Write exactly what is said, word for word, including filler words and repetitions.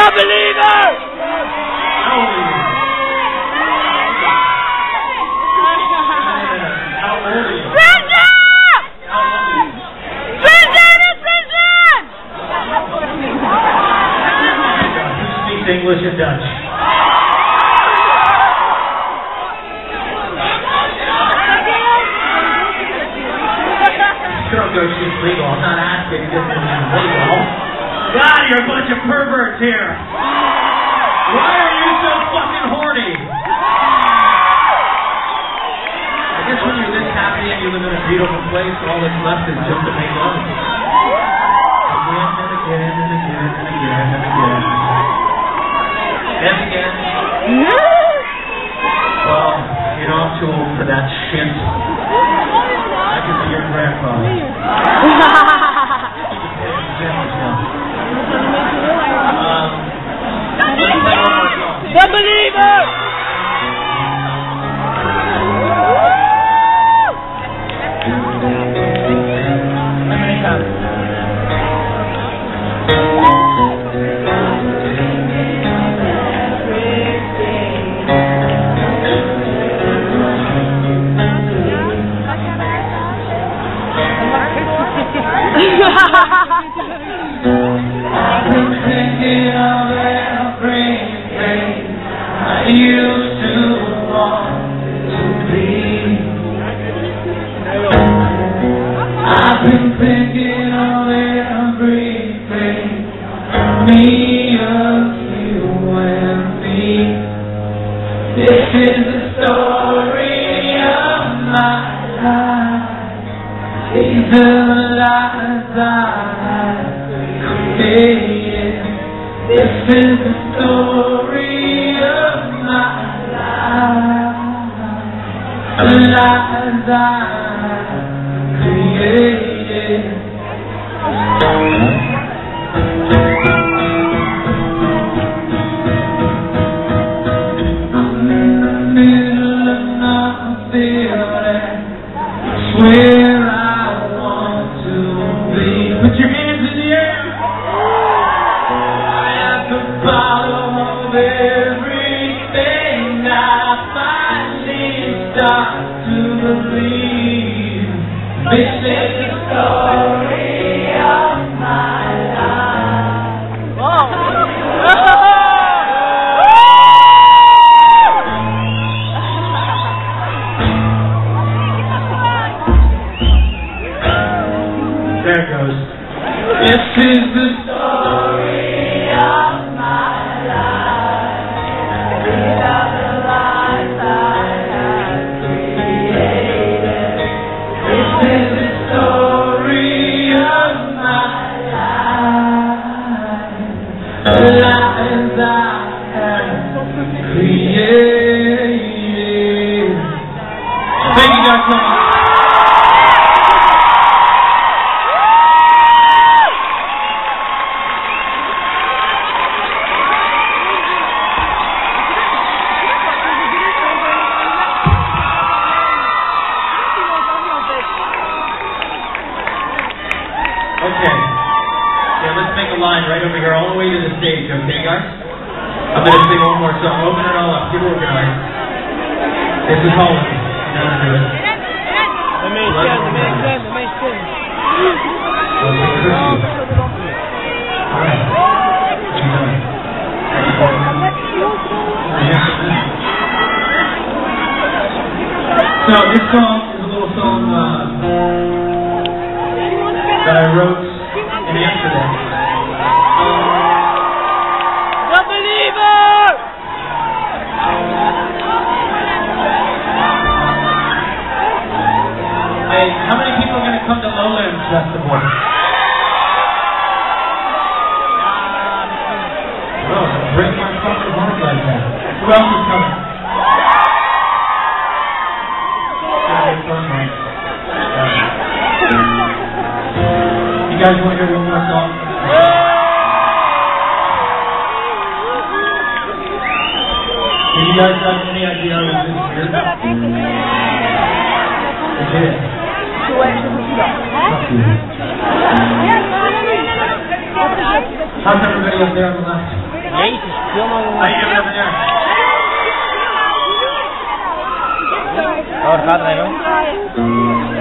believer! How old are you? How old are you? Prison! Prison is prison! Who speaks English and Dutch? Sure, go she's legal. I'm not asking if this is legal. God, you're a bunch of perverts here. Why are you so fucking horny? I guess when you're this happy and you live in a beautiful place, all that's left is just to make love. Again and again and again and again and again. And again. Well, you know, I'm too old for that shit. I could be your grandfather. um, The believer! How many times? I've been thinking of everything I used to want to be. I've been thinking of everything, me, of you and me. This is the story of my life. These are the lives I created. This is the story of my life. The lives I created. I'm in the middle of nothing. I swear I want to be. Put your hands in the air. I at the bottom of everything. I finally start to believe. This is the story of my life. Whoa! There it goes. This is the story of my life. These are the lives I have created. This is the story of my life. The lives I have created. Thank you guys so much. Okay. Yeah, let's make a line right over here, all the way to the stage, okay, guys? I'm going to sing one more song. Open it all up. Keep working on it. This is Holland. You know how to do it. The main stand, the main stand, the main stand. Well, we curse you. All right. What you doing? So, this song is a little song, uh, that I wrote in Amsterdam. The believer! Hey, how many people are going to come to Lowlands Festival? Oh, break my fucking heart like that. Who else is coming? You guys want to hear one more song? Do you guys have any idea what this is? It is. How's everybody up there on the left? Jezus, veel maar. How you doing over there? Oh, dat gaat er even.